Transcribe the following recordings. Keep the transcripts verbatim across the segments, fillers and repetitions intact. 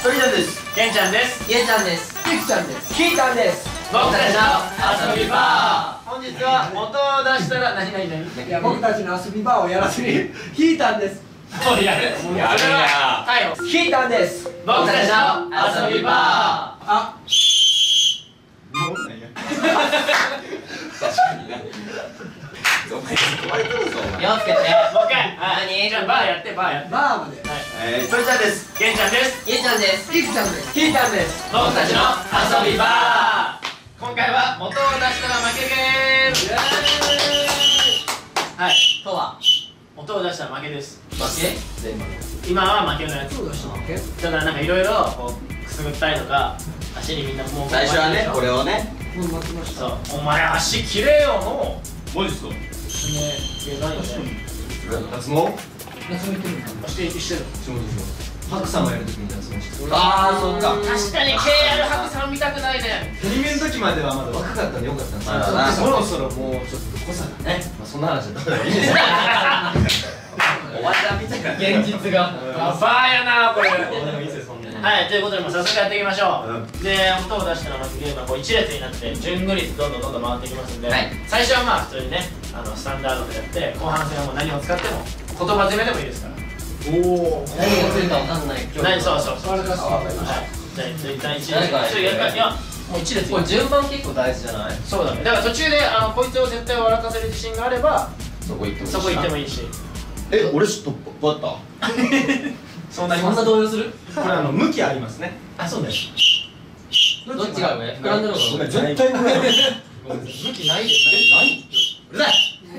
とりちゃんです。 けんちゃんです。 ゆうちゃんです。 ゆきちゃんです。きーたんです。 僕たちの遊びバー。本日は音を出したら何々何？ いや、僕たちの遊びバーをやらずにひーたんです。 もうやる。やるや。はい。 ひーたんです。 僕たちの遊びバー。 あ。 もうなんや。確かにね。お前止まれてるぞお前。 気をつけて。 もう一回。何？じゃあバーやってバーやって。 バーまで。 えー、とりちゃんです。 けんちゃんです。 ゆうちゃんです。 ゆきちゃんです。 きーたんです。僕たちの遊びバー。今回は音を出したら負けゲーム。はい。 とは音を出したら負けです。 負け？全部。 今は負けのやつ。 そうだし負け。 だからなんかいろいろこうくすぐったりとか足にみんなもう最初はね、これをね。 もう待ちました。 そう。お前足きれよもう。 マジっすか。 ねえ、何よね。 脱毛？ 夏目くんの。 してしてる。 仕事します。白さんがやるときに脱毛してる。 ああ、そっか。 確かに ケーアール 白さん見たくないね。 アニメの時まではまだ若かったんでよかったんですけど、そろそろもうちょっと濃さがね、まあそんな話はどうでもいいんですよ。おばちゃんみたいな現実が。 やばいやなこれ。 どうでもいいですよそんな。 はい、ということでもう早速やっていきましょう。で、音を出したらまずゲームはこう一列になって順繰りどんどんどんどん回っていきますんで、最初はまあ普通にね、あのスタンダードでやって、後半戦はもう何を使っても言葉攻めでもいいですから。 おお。 何が来るかわかんない。 何そうそうそう。 あれだし。 はい。じゃあ一旦一列。 誰からちょっとやるかいやもう一列。 これ順番結構大事じゃない？ そうだね。だから途中であのこいつを絶対笑かせる自信があればそこ行ってもいいし。 そこ行ってもいいし。 え、俺ちょっとバッター。 そうなります。 そんな動揺する？ これあの向きありますね。 あ、そうです。 どっちが上？膨らんでるのかごめん絶対上。 武器ないですね。 何？ うざい。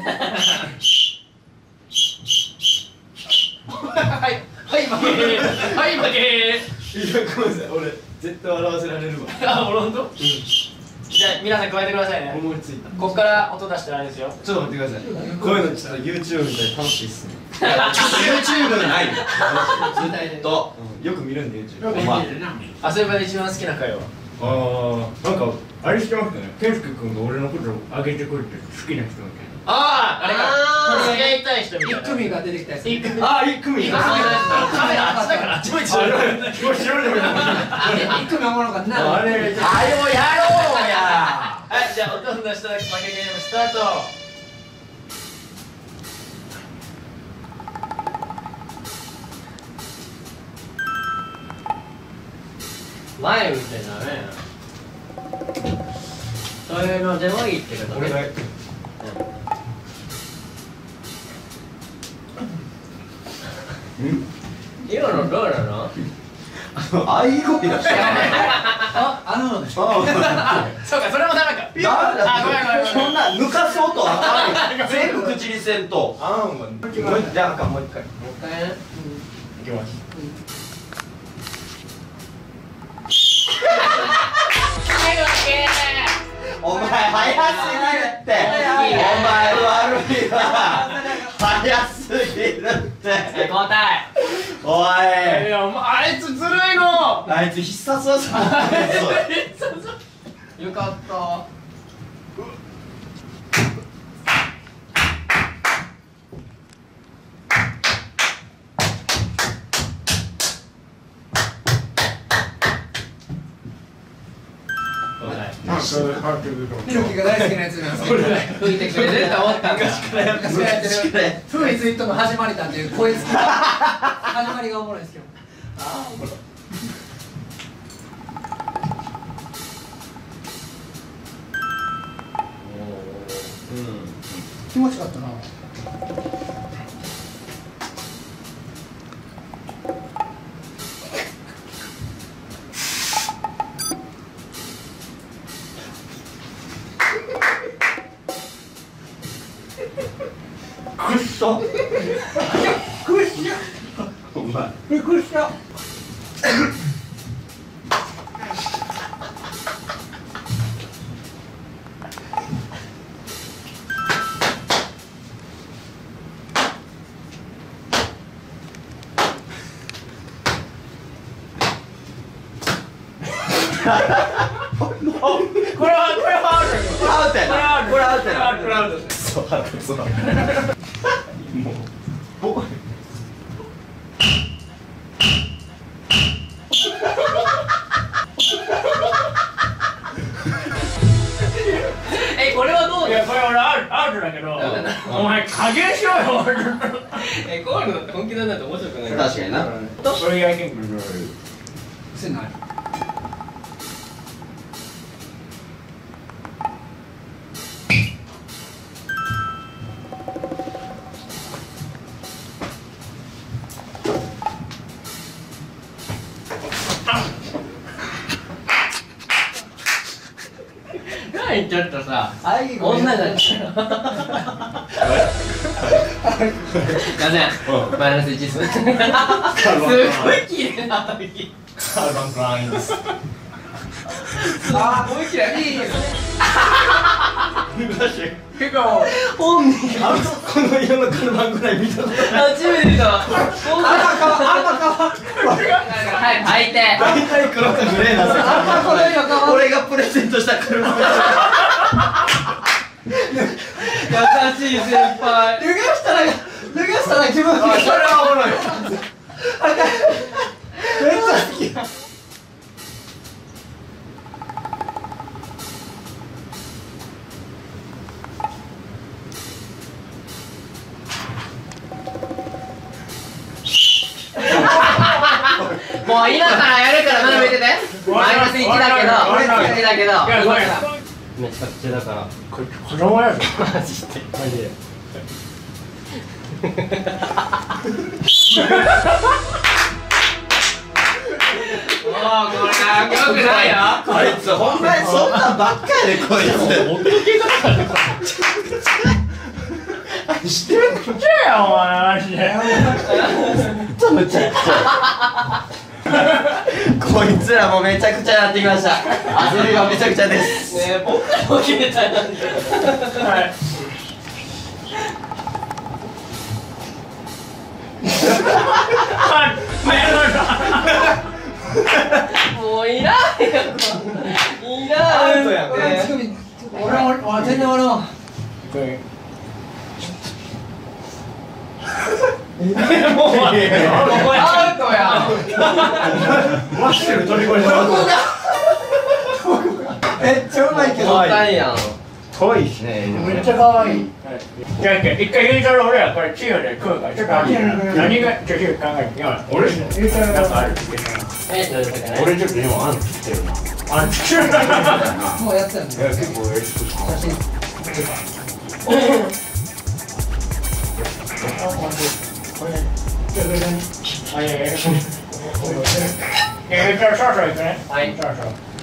はいはい負け。はい負け。 いやごめんなさい、俺絶対笑わせられるわ。 あ、俺本当？うん。じゃあ皆さん加えてくださいね。 思いついた。 ここから音出したらあれですよ。 ちょっと待ってください。こういうのちょっと YouTube みたいで楽しいっすね。YouTube ない。ずっとよく見るんで YouTube。まあ。 遊び場で一番好きな回は。 ああ、なんかあれしてましたね。健介君が俺のことをあげてくれて好きな人みたいな。 ああ、あれあーか。付き合いたい人みたいな。 一組が出てきたやつ。 一組。 あ、一組。 いいか、そういうやつだ。カメラあっちだからあっち向いてる。 これ知らないもん。 一組おもろかったな。 あれ。 あれをやろうや。 はい、じゃあ音出したら負けゲームスタート。 前みたいなね。そういうのでもいいってことね。 俺が。 今のどうなの？ あい声だった。 あ、あのね。 そうか、それもダメか。 ダメだ。 あ、ごめんごめんごめん。 そんな抜かす音はあかんよ。全部口にせんと。あんわ。じゃああかんもう一回。 もう一回ね。 いきます。 はい負け。 お前早すぎるって。お前悪いわ。早すぎるって。 交代。 おい。 いや、お前あいつずるいの。 あいつ必殺技持ってるぞ。 よかった。 ひろきが大好きなやつなんですよ。 吹いてくれると思ったんだ。 昔からやってる。フーイズイットの始まりだっていう声付き。始まりがおもろいですけど。 ああ、おもろい。 気持ちよかったな。 くっそ。 びっくりした。 お前。 びっくりした。 これはこれはアウト。 これアウトやな。これアウトやな。 これアウト。 くそ腹立つわ。もうぼお前加減しろよ。 え、こういうのって本気なんだって面白くない。 確かにな。 それ以外にも癖ない。 ちょっとさ、 愛が女だっちゃう。すいません、マイナスいちっす。すごい綺麗な時。 カーバンクラインです。 あー、もう一回いい。 結構本人この色のカルバンぐらい見たことない。 初めて見たわ。 赤かはい、相手。 大体黒かグレーなんですよ。俺がプレゼントした車。 優しい先輩。 脱がしたら脱がしたら気持ちいい。 それはおもろい。 めっちゃ好き。 もう今からやるからまだ見てて。マイナスいちだけど、マイナスいちだけど。めちゃくちゃだから。 これ子供やぞ。 マジで。 マジで。 もうこれはよくないよ。 こいつほんまにそんなんばっかやでこいつ。 ほっとけだからね。 してるちっちゃいよお前マジで。 ちょっとむちゃくちゃ。こいつらもめちゃくちゃなってきました。焦りがめちゃくちゃです。 ねえ、僕らも決めたいなんで。 はい。 もういらんよ。いらんって。 俺も俺全然俺も。 もうアウトやん。 マッシュル取り越えた。 めっちゃうまいけど。 もったいやん。 遠いしね。 めっちゃ可愛い。じゃあ一回言うたら俺らこれチームで食うからちょっと何がちょっと考えて。俺言うたらなんかあるって言ってた。 え、どうですかね。 俺ちょっと今アンチってるな。 あんちゅう。 もうやってたんだよ。 結構嬉しく。 写真。 これね。あいやいや。えじゃあそろそろ行くね。 はい。 そろそろ。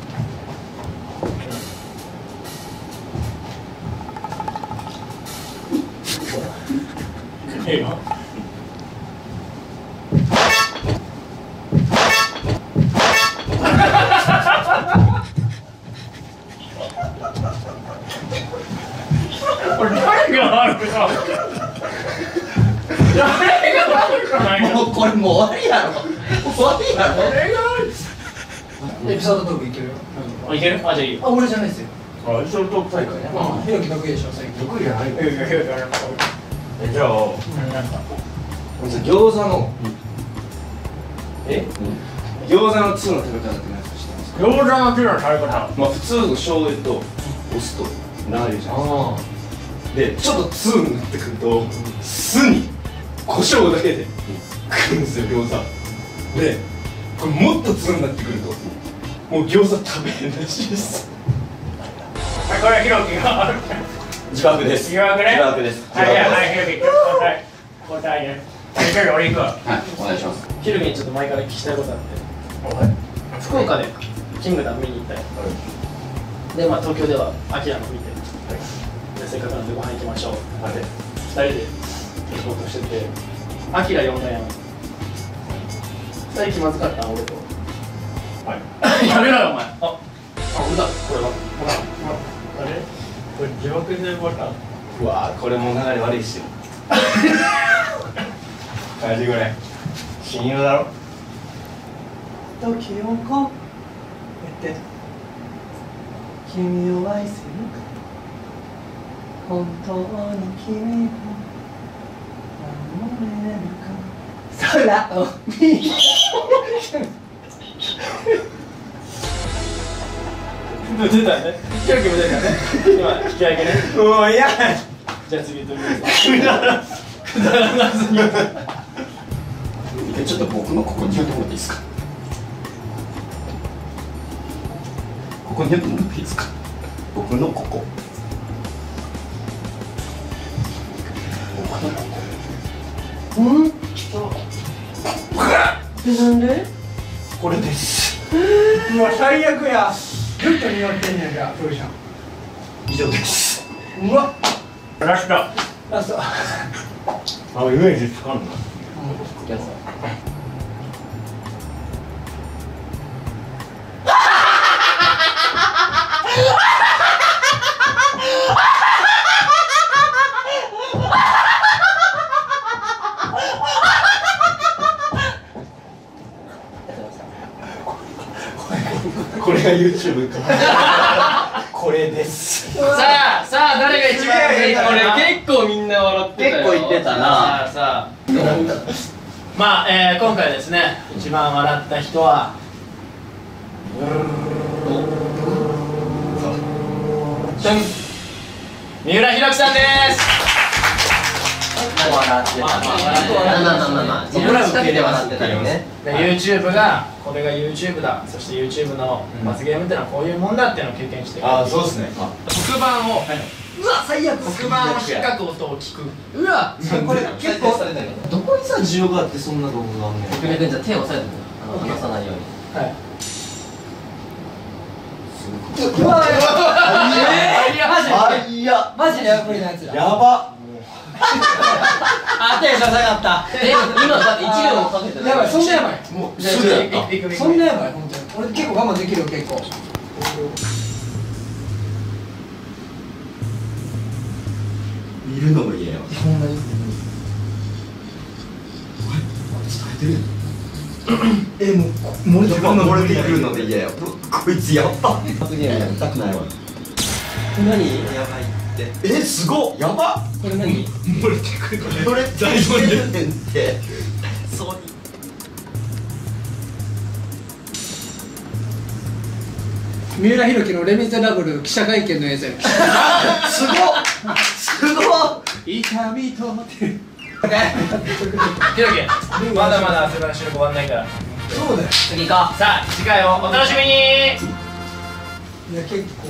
いいよ。これ誰が悪くない？誰が悪くないの？ もうこれもう終わりやろ。終わりやろ。 誰が悪い？ エピソードトークいけるよ。 あ、いける？あ、じゃあいいよ。 あ、俺じゃないですよ。 あ、エピソードトーク大会ね。 うん、ひろき得意でしょ、最近。 得意じゃないよ。 いやいやいやいやえ、じゃあ、 なんか餃子のえ？餃子のツーの食べ方って何か知ってますか？ 餃子の手の食べ方。 まあ普通の醤油とお酢とラー油じゃないあですか。で、ちょっとツーになってくると酢に胡椒だけで食うんですよ、餃子。で、これもっとツーになってくるともう餃子食べへんらしいです。 はい、これはひろきが自爆です。 疑惑ね。 自爆です。 はい、いや、はい、ひろき、交代。交代ね。はい、ひろき、俺行くわ。 はい、お願いします。 ひろきにちょっと前から聞きたいことあって、福岡でキングダム見に行ったよ。で、まあ東京ではアキラの見て、でせっかくなんでご飯行きましょう。 はい。 ふたりで行こうとしてて、アキラ呼んだやん。ふたり気まずかった俺と。 はい。やめろよ、お前。 あ、あ、俺だ、これは。ほら、 あれこれ自爆で終わった。 うわー、これもう流れ悪いっすよ。感じぐらい。親友だろ。 時をこえて君を愛せるか本当に君を守れるか空を見出たね。ひろきも出たね。今引き上げね。 もう嫌や。 じゃあ次言ってみますくだらくだらなすぎるえちょっと僕のここにやってもらっていいですか。ここにやってもらっていいですか。僕のここ僕のここうんえ、なんでこれです。 うわ、最悪や。ずっと匂ってんねんじゃん、ふうちゃん。 以上です。 うわ、 ラスト。 ラスト。 あ、イメージつかんの。 これが YouTube か。これです。 さあさあ誰が一番上にこれ結構みんな笑ってたよ。結構言ってたな。 さあさあまあ、えー、今回ですね一番笑った人は三浦弘樹さんです。 笑ってたね。まあまあまあまあ、自分の近くで笑ってたよね。 で YouTube がこれが YouTube だ、そして YouTube の罰ゲームってのはこういうもんだっていうのを経験して、 ああそうですね。 黒板をうわ、最悪。 黒板を引っかく音を聞く。 うわ、これ結構。 どこにさ需要があってそんな動画があんの。 国君じゃ手を押さえてあの離さないように。 はい。 うわ、 いやマジあいやマジでやばいなやつだ。 やば。 あ、手が下がった。え、今だっていちびょうもかけてない。 やばい、そんなやばい。 もうすぐやった。 そんなやばい、本当に。俺結構我慢できるよ、結構。 見るのも嫌やわ。 ほんまに。 伝えてる。えもう漏れてくるの漏れてくるので嫌やわ。こいつやった。 罰ゲームやりたくないわ。何？やばいって。 えすごっやば。 これ何？ 漏れてくる。漏れてくるねんって。そう。 三浦弘樹のレ・ミゼラブル記者会見の映像や。 すごっすごっ。 痛みとってる。 ひろきまだまだ朝から収録終わんないからそうだよ。 次行こう。 さあ次回をお楽しみに。 いや結構。